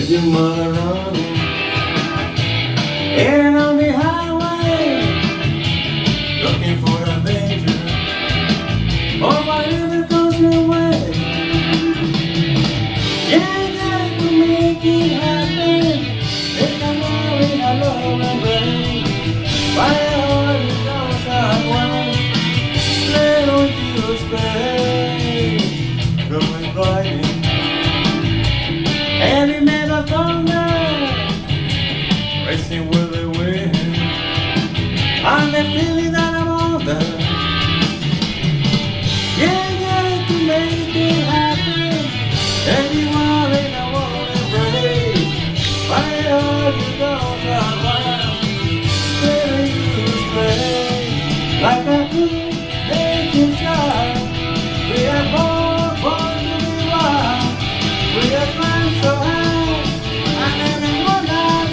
your mother running. And on the highway, looking for adventure. Oh, whatever comes your way. Yeah, you got to make it happen. Make a love in a love embrace. Fire on the downside one. Sled on your space. Going riding. And it made us thunder. Racing with the wind. I'm the feeling that I'm on there. Yeah, you got to make it happen. Anyone in the world embrace. Fire on the downside one. Like a good nature child, we are born to be wild. We are climbed so high, and everyone out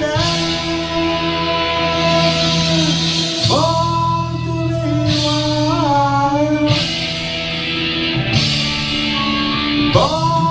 there. Born to be wild. Born